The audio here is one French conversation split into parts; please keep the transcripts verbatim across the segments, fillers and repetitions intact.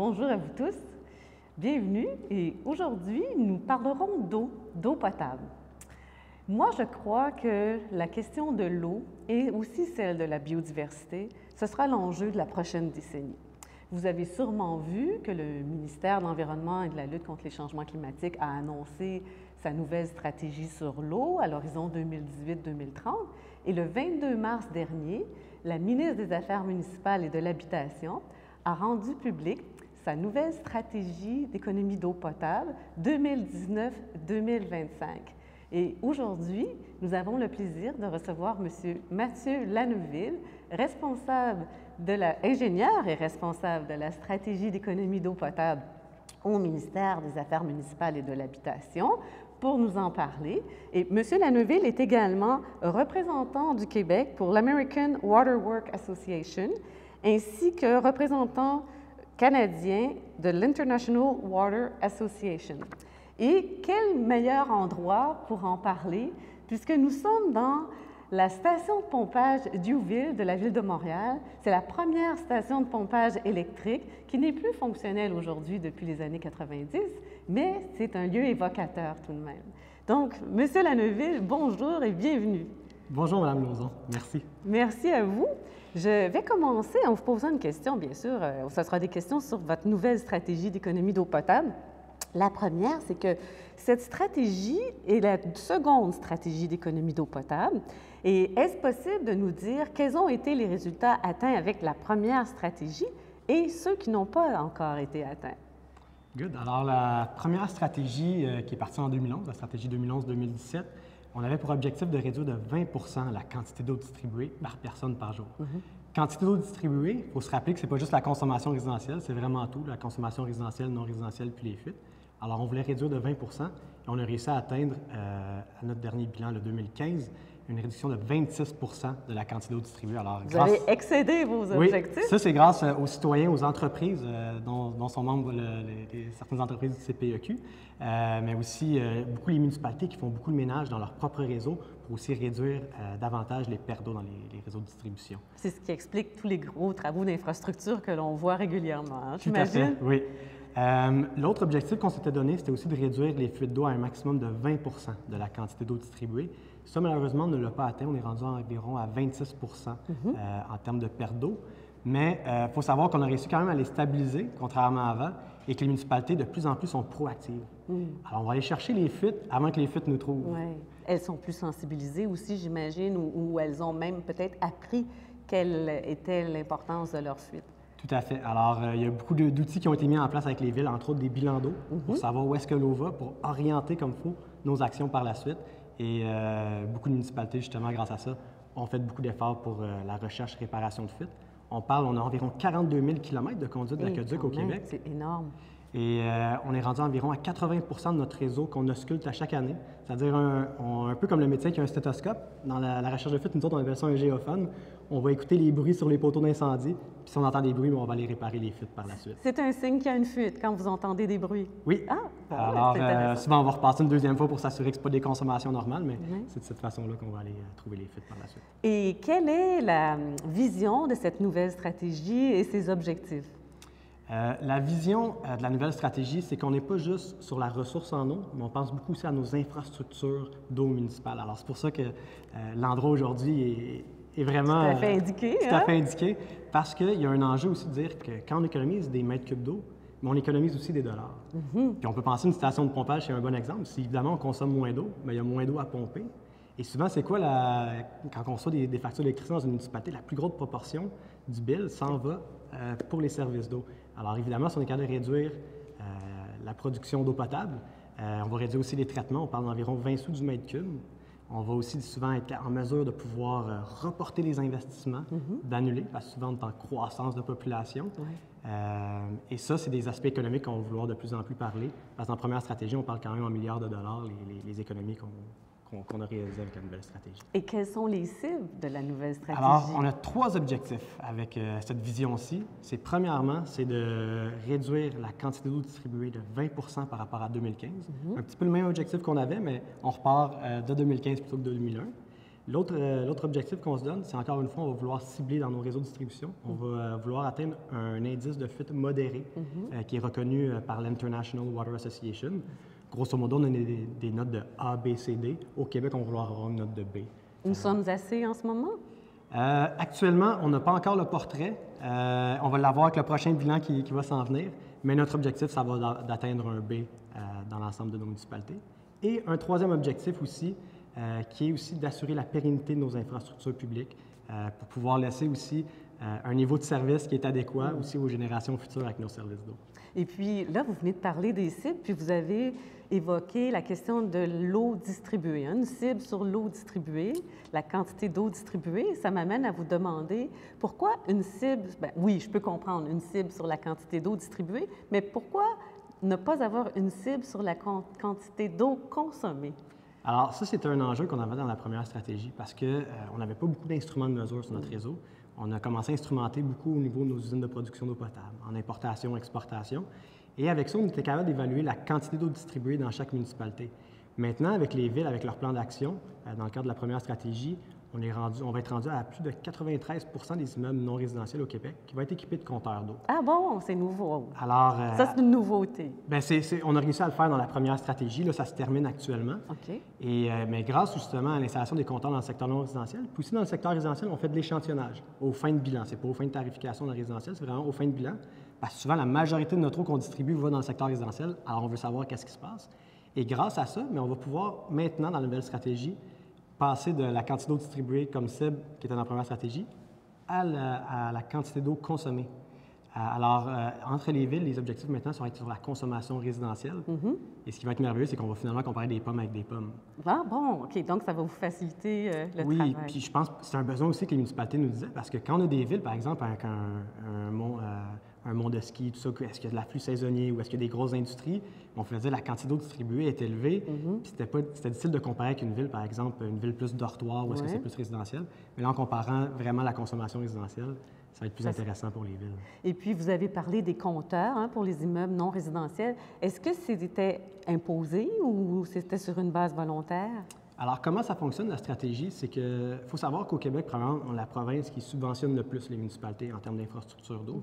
bonjour à vous tous. Bienvenue et aujourd'hui, nous parlerons d'eau, d'eau potable. Moi, je crois que la question de l'eau et aussi celle de la biodiversité, ce sera l'enjeu de la prochaine décennie. Vous avez sûrement vu que le ministère de l'Environnement et de la lutte contre les changements climatiques a annoncé sa nouvelle stratégie sur l'eau à l'horizon deux mille dix-huit deux mille trente. Et le vingt-deux mars dernier, la ministre des Affaires municipales et de l'Habitation a rendu publique sa nouvelle stratégie d'économie d'eau potable deux mille dix-neuf deux mille vingt-cinq. Et aujourd'hui, nous avons le plaisir de recevoir M. Mathieu Lanneville, responsable de la, ingénieur et responsable de la stratégie d'économie d'eau potable au ministère des Affaires municipales et de l'Habitation, pour nous en parler. Et M. Lanneville est également représentant du Québec pour l'American Waterworks Association, ainsi que représentant canadien de l'International Water Association. Et quel meilleur endroit pour en parler, puisque nous sommes dans la station de pompage d'Youville de la Ville de Montréal. C'est la première station de pompage électrique qui n'est plus fonctionnelle aujourd'hui depuis les années quatre-vingt-dix, mais c'est un lieu évocateur tout de même. Donc, M. Lanneville, bonjour et bienvenue. Bonjour, Mme Lauzon. Merci. Merci à vous. Je vais commencer en vous posant une question, bien sûr. Euh, ce sera des questions sur votre nouvelle stratégie d'économie d'eau potable. La première, c'est que cette stratégie est la seconde stratégie d'économie d'eau potable. Et est-ce possible de nous dire quels ont été les résultats atteints avec la première stratégie et ceux qui n'ont pas encore été atteints? Good. Alors, la première stratégie euh, qui est partie en deux mille onze, la stratégie deux mille onze deux mille dix-sept, on avait pour objectif de réduire de vingt pour cent la quantité d'eau distribuée par personne par jour. Mm-hmm. Quantité d'eau distribuée, il faut se rappeler que ce n'est pas juste la consommation résidentielle, c'est vraiment tout, la consommation résidentielle, non résidentielle, puis les fuites. Alors, on voulait réduire de vingt pour cent et on a réussi à atteindre, euh, à notre dernier bilan, le deux mille quinze, une réduction de vingt-six pour cent de la quantité d'eau distribuée. Alors, Vous grâce... avez excédé vos objectifs? Oui, ça, c'est grâce aux citoyens, aux entreprises, euh, dont, dont sont membres le, les, les, certaines entreprises du C P E Q, euh, mais aussi euh, beaucoup les municipalités qui font beaucoup de ménage dans leur propre réseau pour aussi réduire euh, davantage les pertes d'eau dans les, les réseaux de distribution. C'est ce qui explique tous les gros travaux d'infrastructure que l'on voit régulièrement, hein, Tout à fait, oui. Euh, L'autre objectif qu'on s'était donné, c'était aussi de réduire les fuites d'eau à un maximum de vingt pour cent de la quantité d'eau distribuée. Ça, malheureusement, on ne l'a pas atteint. On est rendu environ à vingt-six pour cent mm-hmm. euh, en termes de perte d'eau. Mais il euh, faut savoir qu'on a réussi quand même à les stabiliser, contrairement à avant, et que les municipalités, de plus en plus, sont proactives. Mm. Alors, on va aller chercher les fuites avant que les fuites nous trouvent. Oui. Elles sont plus sensibilisées aussi, j'imagine, ou, ou elles ont même peut-être appris quelle était l'importance de leurs fuites. Tout à fait. Alors, euh, il y a beaucoup d'outils qui ont été mis en place avec les villes, entre autres des bilans d'eau, mm-hmm. pour savoir où est-ce que l'eau va, pour orienter comme il faut nos actions par la suite. Et euh, beaucoup de municipalités, justement, grâce à ça, ont fait beaucoup d'efforts pour euh, la recherche et réparation de fuites. On parle, on a environ quarante-deux mille kilomètres de conduite d'aqueduc au Québec. C'est énorme. Et euh, on est rendu environ à quatre-vingts pour cent de notre réseau qu'on ausculte à chaque année. C'est-à-dire un, on, un peu comme le médecin qui a un stéthoscope. Dans la, la recherche de fuites, nous autres, on appelle ça un géophone. On va écouter les bruits sur les poteaux d'incendie. Puis si on entend des bruits, on va aller réparer les fuites par la suite. C'est un signe qu'il y a une fuite quand vous entendez des bruits? Oui. Ah, bon, alors euh, souvent, on va repasser une deuxième fois pour s'assurer que ce n'est pas des consommations normales, mais mm-hmm. c'est de cette façon-là qu'on va aller euh, trouver les fuites par la suite. Et quelle est la vision de cette nouvelle stratégie et ses objectifs? Euh, la vision euh, de la nouvelle stratégie, c'est qu'on n'est pas juste sur la ressource en eau, mais on pense beaucoup aussi à nos infrastructures d'eau municipale. Alors, c'est pour ça que euh, l'endroit aujourd'hui est, est vraiment... Tout à fait indiqué. Tout hein? à fait indiqué, parce qu'il y a un enjeu aussi de dire que quand on économise des mètres cubes d'eau, mais on économise aussi des dollars. Mm-hmm. Puis on peut penser à une station de pompage, c'est un bon exemple. Si évidemment on consomme moins d'eau, mais il y a moins d'eau à pomper. Et souvent, c'est quoi, la... quand on reçoit des, des factures d'électricité dans une municipalité, la plus grosse proportion du bill s'en va euh, pour les services d'eau. Alors évidemment, si on est capable de réduire euh, la production d'eau potable, euh, on va réduire aussi les traitements. On parle d'environ vingt sous du mètre cube. On va aussi souvent être en mesure de pouvoir euh, reporter les investissements, mm-hmm. d'annuler, parce que souvent on est en croissance de population. Ouais. Euh, et ça, c'est des aspects économiques qu'on va vouloir de plus en plus parler. Parce que dans la première stratégie, on parle quand même en milliards de dollars, les, les, les économies qu'on qu'on qu'on a réalisées avec la nouvelle stratégie. Et quelles sont les cibles de la nouvelle stratégie? Alors, on a trois objectifs avec euh, cette vision-ci. C'est premièrement, c'est de réduire la quantité d'eau distribuée de vingt pour cent par rapport à deux mille quinze. Mm-hmm. Un petit peu le même objectif qu'on avait, mais on repart euh, de deux mille quinze plutôt que de deux mille un. L'autre euh, l'autre objectif qu'on se donne, c'est encore une fois, on va vouloir cibler dans nos réseaux de distribution. On va euh, vouloir atteindre un indice de fuite modéré Mm-hmm. euh, qui est reconnu euh, par l'International Water Association. Grosso modo, on a des, des notes de A, B, C, D. Au Québec, on va vouloir avoir une note de B. Nous sommes assez en ce moment? Euh, actuellement, on n'a pas encore le portrait. Euh, on va l'avoir avec le prochain bilan qui, qui va s'en venir. Mais notre objectif, ça va d'a- d'atteindre un B euh, dans l'ensemble de nos municipalités. Et un troisième objectif aussi, euh, qui est aussi d'assurer la pérennité de nos infrastructures publiques euh, pour pouvoir laisser aussi euh, un niveau de service qui est adéquat aussi aux générations futures avec nos services d'eau. Et puis là, vous venez de parler des cibles, puis vous avez évoqué la question de l'eau distribuée. Hein, une cible sur l'eau distribuée, la quantité d'eau distribuée, ça m'amène à vous demander pourquoi une cible, ben, oui, je peux comprendre une cible sur la quantité d'eau distribuée, mais pourquoi ne pas avoir une cible sur la con- quantité d'eau consommée? Alors, ça, c'est un enjeu qu'on avait dans la première stratégie parce qu'on euh, n'avait pas beaucoup d'instruments de mesure sur notre réseau. On a commencé à instrumenter beaucoup au niveau de nos usines de production d'eau potable, en importation, exportation. Et avec ça, on était capable d'évaluer la quantité d'eau distribuée dans chaque municipalité. Maintenant, avec les villes, avec leur plan d'action, euh, dans le cadre de la première stratégie, on, est rendu, on va être rendu à plus de quatre-vingt-treize pour cent des immeubles non résidentiels au Québec qui vont être équipés de compteurs d'eau. Ah bon, c'est nouveau. Alors, euh, Ça, c'est une nouveauté. ben, c'est- c'est- on a réussi à le faire dans la première stratégie. Là, ça se termine actuellement. OK. Et, euh, mais grâce justement à l'installation des compteurs dans le secteur non résidentiel, puis aussi dans le secteur résidentiel, on fait de l'échantillonnage aux fins de bilan. C'est pas aux fins de tarification dans le résidentiel, c'est vraiment aux fins de bilan. Parce que souvent, la majorité de notre eau qu'on distribue va dans le secteur résidentiel, alors on veut savoir qu'est-ce qui se passe. Et grâce à ça, mais on va pouvoir maintenant, dans la nouvelle stratégie, passer de la quantité d'eau distribuée comme cible, qui était dans la première stratégie, à la, à la quantité d'eau consommée. Euh, Alors, euh, entre les villes, les objectifs maintenant sont sur la consommation résidentielle. Mhm. Et ce qui va être merveilleux, c'est qu'on va finalement comparer des pommes avec des pommes. Ah bon, OK. Donc, ça va vous faciliter euh, le Oui, travail. puis je pense que c'est un besoin aussi que les municipalités nous disaient, parce que quand on a des villes, par exemple, avec un, un mont, euh, un mont de ski, tout ça, est-ce qu'il y a de l'afflux saisonnier ou est-ce qu'il y a des grosses industries, on faisait la quantité d'eau distribuée est élevée, Mhm. puis c'était pas- c'était difficile de comparer avec une ville, par exemple, une ville plus dortoir ou est-ce que Ouais. c'est plus résidentiel. Mais là, en comparant vraiment la consommation résidentielle, ça va être plus Ça, c'est- intéressant pour les villes. Et puis, vous avez parlé des compteurs hein, pour les immeubles non résidentiels. Est-ce que c'était imposé ou c'était sur une base volontaire? Alors, comment ça fonctionne, la stratégie? C'est que faut savoir qu'au Québec, probablement, on est la province qui subventionne le plus les municipalités en termes d'infrastructures d'eau.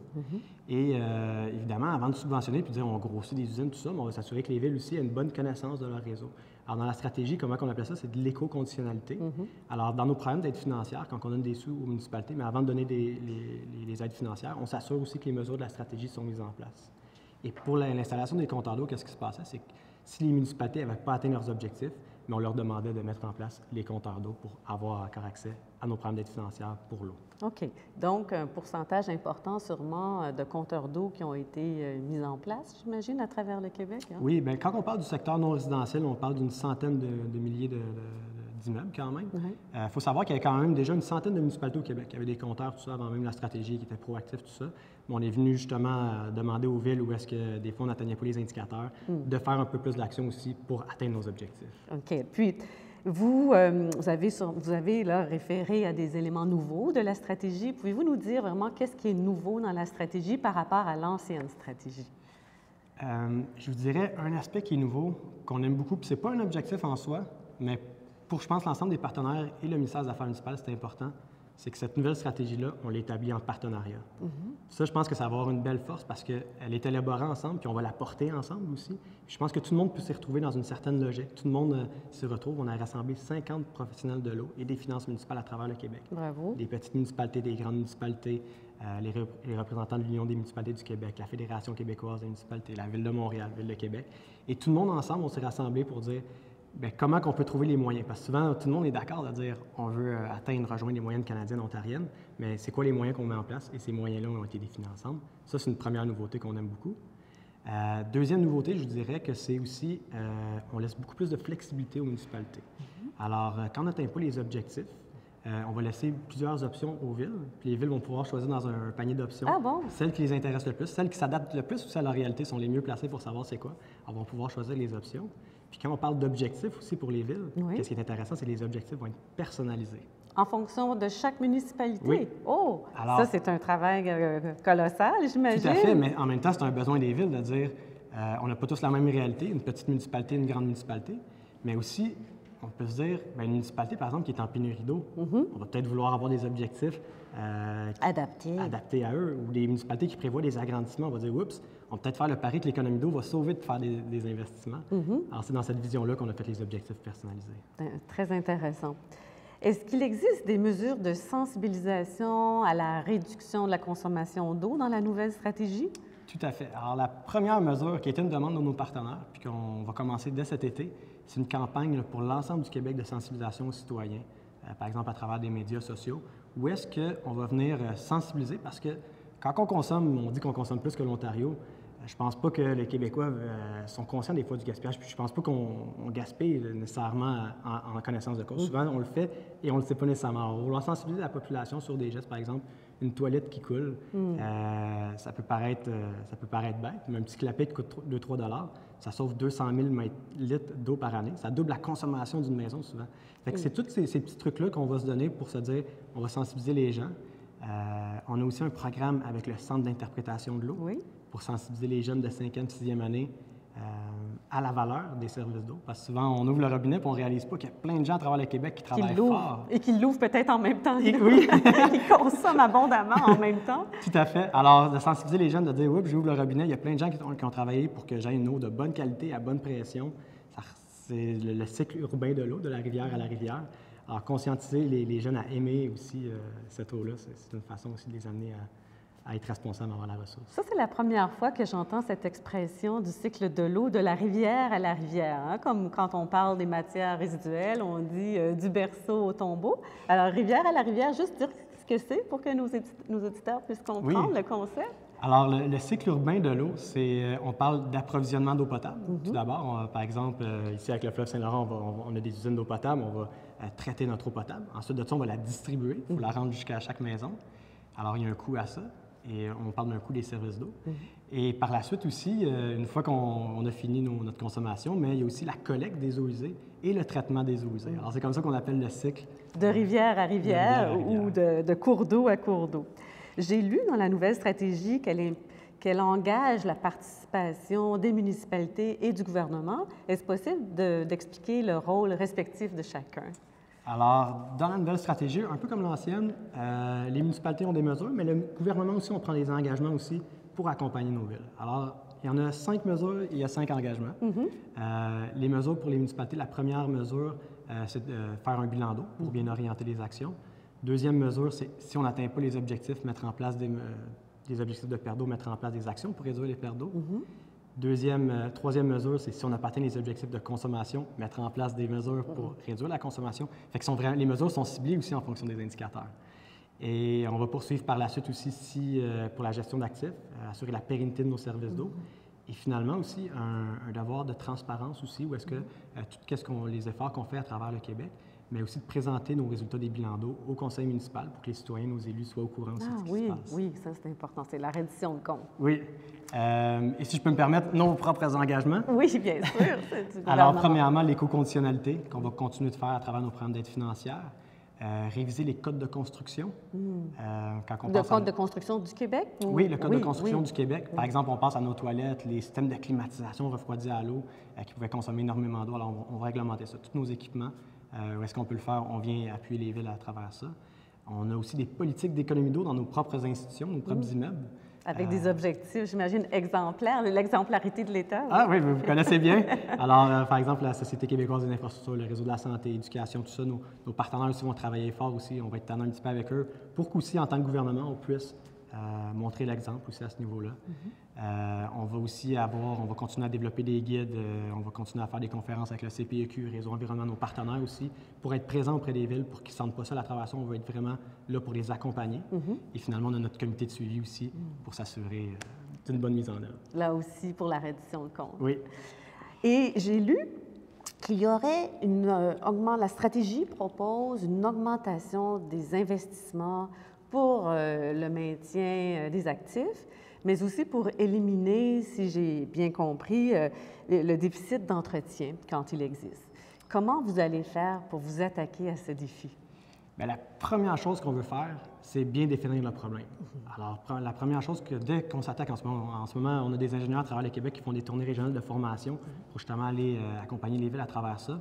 Et euh, évidemment, avant de subventionner puis de dire on grossit des usines, tout ça, mais on va s'assurer que les villes aussi aient une bonne connaissance de leur réseau. Alors, dans la stratégie, comment on appelle ça? C'est de l'éco-conditionnalité. Alors, dans nos programmes d'aide financière, quand on donne des sous aux municipalités, mais avant de donner des, les, les- les aides financières, on s'assure aussi que les mesures de la stratégie sont mises en place. Et pour la- l'installation des compteurs d'eau, qu'est-ce qui se passait? C'est que si les municipalités n'avaient pas atteint leurs objectifs, mais on leur demandait de mettre en place les compteurs d'eau pour avoir encore accès à nos programmes d'aide financière pour l'eau. OK. Donc, un pourcentage important sûrement euh, de compteurs d'eau qui ont été euh, mis en place, j'imagine, à travers le Québec. Hein? Oui, bien, quand on parle du secteur non résidentiel, on parle d'une centaine de, de milliers de- de- d'immeubles quand même. Il Oui. faut savoir qu'il y avait quand même déjà une centaine de municipalités au Québec qui avaient des compteurs, tout ça, avant même la stratégie, qui était proactif, tout ça. Mais on est venu justement euh, demander aux villes où est-ce que des fois on n'atteignait pas les indicateurs, de faire un peu plus d'action aussi pour atteindre nos objectifs. OK. Puis, vous, euh, vous avez, sur- vous avez là, référé à des éléments nouveaux de la stratégie. Pouvez-vous nous dire vraiment qu'est-ce qui est nouveau dans la stratégie par rapport à l'ancienne stratégie? Euh, je vous dirais un aspect qui est nouveau, qu'on aime beaucoup, puis c'est pas un objectif en soi, mais pour, je pense, l'ensemble des partenaires et le ministère des Affaires municipales, c'est important, c'est que cette nouvelle stratégie-là, on l'établit en partenariat. Ça, je pense que ça va avoir une belle force parce qu'elle est élaborée ensemble, puis on va la porter ensemble aussi. Puis je pense que tout le monde peut s'y retrouver dans une certaine logique. Tout le monde euh, s'y retrouve. On a rassemblé cinquante professionnels de l'eau et des finances municipales à travers le Québec. Bravo. Des petites municipalités, des grandes municipalités, euh, les, rep- les représentants de l'Union des municipalités du Québec, la Fédération québécoise des municipalités, la Ville de Montréal, la Ville de Québec. Et tout le monde ensemble, on s'est rassemblés pour dire bien, comment on peut trouver les moyens. Parce que souvent, tout le monde est d'accord de dire on veut euh, atteindre, rejoindre les moyennes canadiennes, ontariennes, mais c'est quoi les moyens qu'on met en place? Et ces moyens-là ont été définis ensemble. Ça, c'est une première nouveauté qu'on aime beaucoup. Euh, deuxième nouveauté, je vous dirais que c'est aussi, euh, on laisse beaucoup plus de flexibilité aux municipalités. Alors, euh, quand on n'atteint pas les objectifs, euh, on va laisser plusieurs options aux villes, puis les villes vont pouvoir choisir dans un panier d'options Ah bon? celles qui les intéressent le plus, celles qui s'adaptent le plus aussi à leur réalité, sont les mieux placées pour savoir c'est quoi. Alors, on va pouvoir choisir les options. Puis quand on parle d'objectifs aussi pour les villes, Oui. qu'est-ce qui est intéressant, c'est que les objectifs vont être personnalisés. En fonction de chaque municipalité? Oui. Oh! Alors- ça, c'est un travail euh, colossal, j'imagine. Tout à fait, mais en même temps, c'est un besoin des villes de dire euh, on n'a pas tous la même réalité, une petite municipalité, une grande municipalité, mais aussi on peut se dire, bien, une municipalité, par exemple, qui est en pénurie d'eau, Mm-hmm. on va peut-être vouloir avoir des objectifs euh, qui- Adapté. adaptés à eux, ou des municipalités qui prévoient des agrandissements, on va dire, oups, on va peut-être faire le pari que l'économie d'eau va sauver de faire des, des investissements. Mm-hmm. Alors, c'est dans cette vision-là qu'on a fait les objectifs personnalisés. Euh, Très intéressant. Est-ce qu'il existe des mesures de sensibilisation à la réduction de la consommation d'eau dans la nouvelle stratégie? Tout à fait. Alors, la première mesure qui était une demande de nos partenaires, puis qu'on va commencer dès cet été, c'est une campagne là, pour l'ensemble du Québec de sensibilisation aux citoyens, euh, par exemple à travers des médias sociaux, où est-ce qu'on va venir euh, sensibiliser, parce que quand on consomme, on dit qu'on consomme plus que l'Ontario. Euh, je pense pas que les Québécois euh, sont conscients des fois du gaspillage, puis je pense pas qu'on on gaspille là, nécessairement en, en connaissance de cause. Mm. Souvent, on le fait et on ne le sait pas nécessairement. On va vouloir sensibiliser la population sur des gestes, par exemple, une toilette qui coule, Mm. euh, ça, peut paraître, euh, ça peut paraître bête, mais un petit clapet qui coûte deux à trois dollars, ça sauve deux cent mille litres d'eau par année. Ça double la consommation d'une maison souvent. Fait que Mm. c'est tous ces, ces petits trucs-là qu'on va se donner pour se dire, on va sensibiliser les gens. Euh, on a aussi un programme avec le Centre d'interprétation de l'eau Oui. pour sensibiliser les jeunes de cinquième, sixième année euh, à la valeur des services d'eau. Parce que souvent, on ouvre le robinet et on ne réalise pas qu'il y a plein de gens à travers le Québec qui Qui travaillent l'ouvrent. fort. Et qui l'ouvrent peut-être en même temps. Et- oui. Qui consomment abondamment en même temps. Tout à fait. Alors, de sensibiliser les jeunes, de dire, oui, j'ouvre le robinet, il y a plein de gens qui ont, qui ont travaillé pour que j'aie une eau de bonne qualité, à bonne pression. Ça- C'est le, le cycle urbain de l'eau, de la rivière à la rivière. Alors, conscientiser les, les jeunes à aimer aussi euh, cette eau-là, c'est c'est une façon aussi de les amener à, à être responsables envers la ressource. Ça, c'est la première fois que j'entends cette expression du cycle de l'eau de la rivière à la rivière. Hein? Comme quand on parle des matières résiduelles, on dit euh, du berceau au tombeau. Alors, rivière à la rivière, juste dire ce que c'est pour que nos, édi- nos auditeurs puissent comprendre Oui. le concept. Alors, le, le cycle urbain de l'eau, c'est, euh, on parle d'approvisionnement d'eau potable. Tout d'abord, on- par exemple, euh, ici avec le fleuve Saint-Laurent, on, va- on va- on a des usines d'eau potable, on va euh, traiter notre eau potable. Ensuite de ça, on va la distribuer, il faut la rendre jusqu'à chaque maison. Alors, il y a un coût à ça, et on parle d'un coût des services d'eau. Et par la suite aussi, euh, une fois qu'on on a fini nos- notre consommation, mais il y a aussi la collecte des eaux usées et le traitement des eaux usées. Alors, c'est comme ça qu'on appelle le cycle. De rivière à rivière, rivière à ou de, de cours d'eau à cours d'eau. J'ai lu dans la nouvelle stratégie qu'elle est- qu'elle engage la participation des municipalités et du gouvernement. Est-ce possible de- d'expliquer le rôle respectif de chacun? Alors, dans la nouvelle stratégie, un peu comme l'ancienne, euh, les municipalités ont des mesures, mais le gouvernement aussi, on prend des engagements aussi pour accompagner nos villes. Alors, il y en a cinq mesures et il y a cinq engagements. Euh, les mesures pour les municipalités, la première mesure, euh, c'est de faire un bilan d'eau pour bien orienter les actions. Deuxième mesure, c'est si on n'atteint pas les objectifs, mettre en place des, euh, des objectifs de perte d'eau, mettre en place des actions pour réduire les pertes d'eau. Deuxième, euh, troisième mesure, c'est si on n'a pas atteint les objectifs de consommation, mettre en place des mesures pour réduire la consommation. Fait que sont vraiment, les mesures sont ciblées aussi en fonction des indicateurs. Et on va poursuivre par la suite aussi si, euh, pour la gestion d'actifs, euh, assurer la pérennité de nos services d'eau. Et finalement aussi, un, un devoir de transparence aussi, où est-ce que euh, tout ce qu'on, les efforts qu'on fait à travers le Québec, mais aussi de présenter nos résultats des bilans d'eau au conseil municipal pour que les citoyens, nos élus soient au courant aussi Ah de ce qui oui, se passe. oui, ça c'est important, c'est la reddition de compte. Oui. Euh, et si je peux me permettre, nos propres engagements. Oui, bien sûr, c'est du Alors, gouvernement. premièrement, l'éco-conditionnalité qu'on va continuer de faire à travers nos programmes d'aide financière. Euh, réviser les codes de construction. Euh, quand on Le pense à- Code de construction du Québec? ou- Oui, le code Oui, de construction oui. du Québec. Par exemple, on passe à nos toilettes, les systèmes de climatisation refroidis à l'eau euh, qui pouvaient consommer énormément d'eau. Alors, on va, on va réglementer ça. Tous nos équipements, euh, où est-ce qu'on peut le faire? On vient appuyer les villes à travers ça. On a aussi des politiques d'économie d'eau dans nos propres institutions, nos propres immeubles. Avec Euh, des objectifs, j'imagine, exemplaires, l'exemplarité de l'État. Ah oui, vous, vous connaissez bien. Alors, euh, par exemple, la Société québécoise des infrastructures, le réseau de la santé, l'éducation, tout ça, nos, nos partenaires aussi vont travailler fort aussi. On va être tannant un petit peu avec eux pour qu'aussi, en tant que gouvernement, on puisse euh, montrer l'exemple aussi à ce niveau-là. Euh, on va aussi avoir, on va continuer à développer des guides, euh, on va continuer à faire des conférences avec le C P E Q, Réseau Environnement, nos partenaires aussi, pour être présents auprès des villes, pour qu'ils ne sentent pas seuls à travers ça. On va être vraiment là pour les accompagner. Et finalement, on a notre comité de suivi aussi pour s'assurer euh, d'une bonne mise en œuvre. Là aussi, pour la reddition de compte. Oui. Et j'ai lu qu'il y aurait une euh, augment- la stratégie propose une augmentation des investissements pour euh, le maintien euh, des actifs, mais aussi pour éliminer, si j'ai bien compris, euh, le déficit d'entretien quand il existe. Comment vous allez faire pour vous attaquer à ce défi? Bien, la première chose qu'on veut faire, c'est bien définir le problème. Alors, pre- la première chose que dès qu'on s'attaque en ce moment, en ce moment, on a des ingénieurs à travers le Québec qui font des tournées régionales de formation pour justement aller euh, accompagner les villes à travers ça.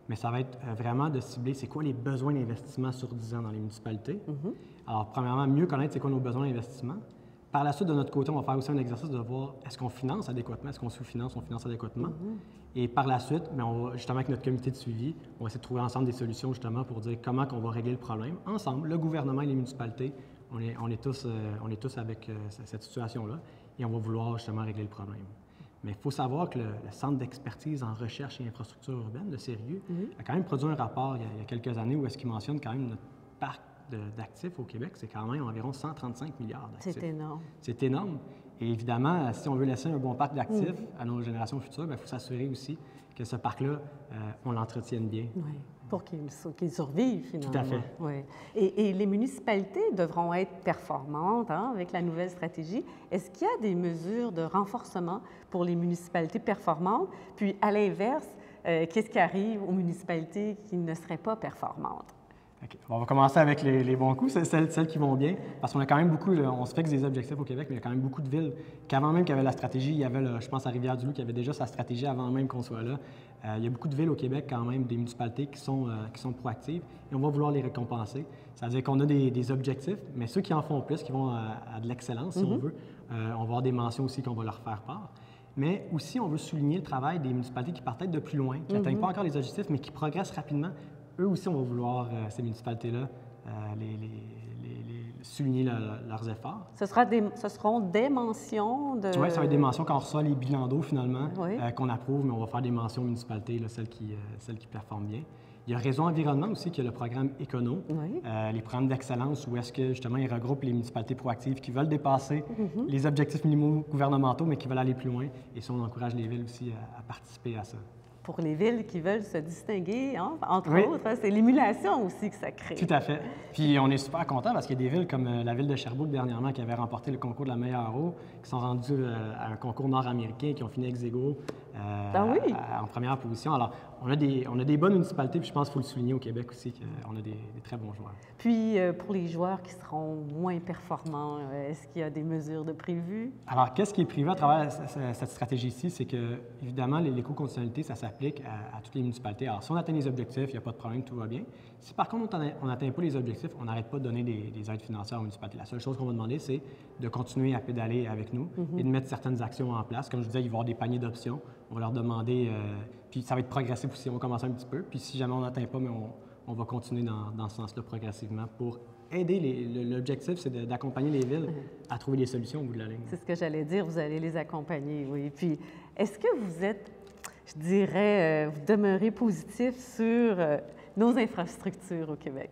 mais ça va être euh, vraiment de cibler c'est quoi les besoins d'investissement sur dix ans dans les municipalités. Mm-hmm. Alors, premièrement, mieux connaître c'est quoi nos besoins d'investissement. Par la suite, de notre côté, on va faire aussi un exercice de voir est-ce qu'on finance adéquatement, est-ce qu'on sous-finance, on finance adéquatement. Mm-hmm. Et par la suite, bien, on va, justement, avec notre comité de suivi, on va essayer de trouver ensemble des solutions justement pour dire comment on va régler le problème. Ensemble, le gouvernement et les municipalités, on est, on est, tous, euh, on est tous avec euh, cette situation-là et on va vouloir justement régler le problème. Mais il faut savoir que le, le Centre d'expertise en recherche et infrastructure urbaine, le Sérieux, mm-hmm. a quand même produit un rapport il y a, il y a quelques années où est-ce qu'il mentionne quand même notre parc d'actifs au Québec, c'est quand même environ cent trente-cinq milliards d'actifs. C'est énorme. C'est énorme. Et évidemment, si on veut laisser un bon parc d'actifs mmh. à nos générations futures, il faut s'assurer aussi que ce parc-là, euh, on l'entretienne bien. Oui, pour qu'il qu'il survive finalement. Tout à fait. Oui. Et, et les municipalités devront être performantes hein, avec la nouvelle stratégie. Est-ce qu'il y a des mesures de renforcement pour les municipalités performantes? Puis, à l'inverse, euh, qu'est-ce qui arrive aux municipalités qui ne seraient pas performantes? Okay. On va commencer avec les, les bons coups, celles, celles qui vont bien, parce qu'on a quand même beaucoup, là, on se fixe des objectifs au Québec, mais il y a quand même beaucoup de villes qu'avant même qu'il y avait la stratégie, il y avait, là, je pense à Rivière-du-Loup, qui avait déjà sa stratégie avant même qu'on soit là. Euh, il y a beaucoup de villes au Québec quand même, des municipalités qui sont, euh, qui sont proactives, et on va vouloir les récompenser. C'est-à-dire qu'on a des, des objectifs, mais ceux qui en font plus, qui vont à, à de l'excellence, si mm-hmm. on veut, euh, on va avoir des mentions aussi qu'on va leur faire part. Mais aussi, on veut souligner le travail des municipalités qui partent peut-être de plus loin, qui n'atteignent mm-hmm. pas encore les objectifs, mais qui progressent rapidement. Eux aussi, on va vouloir, euh, ces municipalités-là, euh, les, les, les, les souligner le, leurs efforts. Ce, sera des, ce seront des mentions de... Oui, ça va être des mentions quand on reçoit les bilans d'eau, finalement, oui. euh, qu'on approuve, mais on va faire des mentions aux municipalités, là, celles, qui, euh, celles qui performent bien. Il y a Réseau Environnement aussi, qui est le programme Écono, oui. euh, les programmes d'excellence où est-ce que, justement, ils regroupent les municipalités proactives qui veulent dépasser mm-hmm. les objectifs minimaux gouvernementaux, mais qui veulent aller plus loin. Et ça, on encourage les villes aussi à, à participer à ça. Pour les villes qui veulent se distinguer, hein, entre oui. autres, hein, c'est l'émulation aussi que ça crée. Tout à fait. Puis on est super content parce qu'il y a des villes comme euh, la ville de Sherbrooke dernièrement qui avait remporté le concours de la meilleure eau, qui sont rendus euh, à un concours nord-américain, qui ont fini ex aequo euh, ah oui? à, à, en première position. Alors, on a des, on a des bonnes municipalités, puis je pense qu'il faut le souligner au Québec aussi, qu'on a des, des très bons joueurs. Puis, euh, pour les joueurs qui seront moins performants, euh, est-ce qu'il y a des mesures de prévues? Alors, qu'est-ce qui est prévu à travers cette stratégie-ci? C'est que, évidemment, l'éco-conditionnalité, ça s'applique à, à toutes les municipalités. Alors, si on atteint les objectifs, il n'y a pas de problème, tout va bien. Si, par contre, on n'atteint pas les objectifs, on n'arrête pas de donner des, des aides financières aux municipalités. La seule chose qu'on va demander, c'est de continuer à pédaler avec nous mm-hmm. et de mettre certaines actions en place. Comme je disais, il va y avoir des paniers d'options. On va leur demander, euh, puis ça va être progressif aussi, on va commencer un petit peu. Puis si jamais on n'atteint pas, mais on, on va continuer dans, dans ce sens-là progressivement pour aider. Les, l'objectif, c'est de, d'accompagner les villes à trouver des solutions au bout de la ligne. C'est ce que j'allais dire, vous allez les accompagner, oui. Puis, est-ce que vous êtes, je dirais, euh, vous demeurez positif sur euh, nos infrastructures au Québec?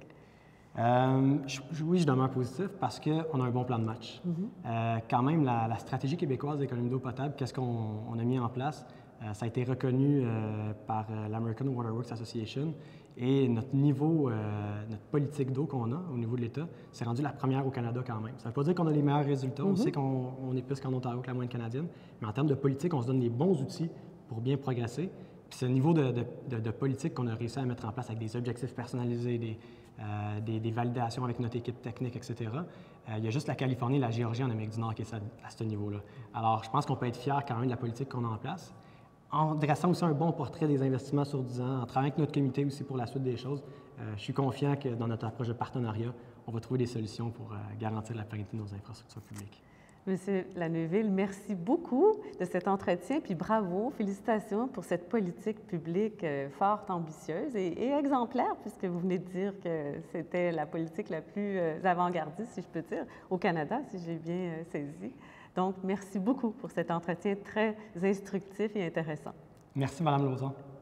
Euh, je, oui, je demeure positif parce qu'on a un bon plan de match. Mm-hmm. euh, quand même, la, la stratégie québécoise d'économie d'eau potable, qu'est-ce qu'on on a mis en place? Euh, ça a été reconnu euh, par euh, l'American Water Works Association et notre niveau, euh, notre politique d'eau qu'on a au niveau de l'État, c'est rendu la première au Canada quand même. Ça ne veut pas dire qu'on a les meilleurs résultats, mm-hmm. on sait qu'on on est plus qu'en Ontario que la moyenne canadienne, mais en termes de politique, on se donne les bons outils pour bien progresser. Puis c'est le niveau de, de, de, de politique qu'on a réussi à mettre en place avec des objectifs personnalisés, des, euh, des, des validations avec notre équipe technique, et cetera. Euh, il y a juste la Californie et la Géorgie en Amérique du Nord qui est à, à ce niveau-là. Alors, je pense qu'on peut être fiers quand même de la politique qu'on a en place. En dressant aussi un bon portrait des investissements sur dix ans, en travaillant avec notre comité aussi pour la suite des choses, euh, je suis confiant que dans notre approche de partenariat, on va trouver des solutions pour euh, garantir la pérennité de nos infrastructures publiques. Monsieur Laneuville, merci beaucoup de cet entretien, puis bravo, félicitations pour cette politique publique euh, fort ambitieuse et, et exemplaire, puisque vous venez de dire que c'était la politique la plus euh, avant-gardiste, si je peux dire, au Canada, si j'ai bien euh, saisi. Donc, merci beaucoup pour cet entretien très instructif et intéressant. Merci, Mme Lauzon.